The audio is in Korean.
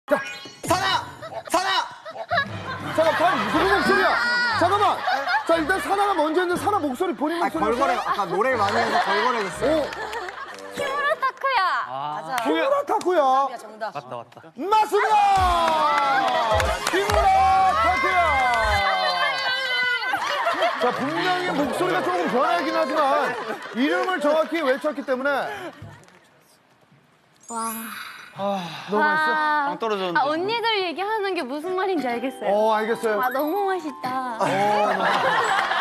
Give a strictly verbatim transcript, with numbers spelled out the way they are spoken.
자, 사나! 사나! 잠깐, 잠깐, 무슨 목소리야? 잠깐만! 자, 일단 사나가 먼저 했는데 사나 목소리, 본인 목소리. 아, 걸거래, 아까 노래를 많이 해서 걸거래졌어요. 키무라 타쿠야. 맞아. 키무라 타쿠야. 정답. 맞다 맞다. 맞습니다! 키무라 타쿠야! 자, 분명히 목소리가 조금 변하긴 하지만 이름을 정확히 외쳤기 때문에. 와. 너무 맛있어? 빵 떨어졌는데. 아, 언니들 얘기하는 게 무슨 말인지 알겠어요. 어, 알겠어요. 아, 너무 맛있다. 어, 너무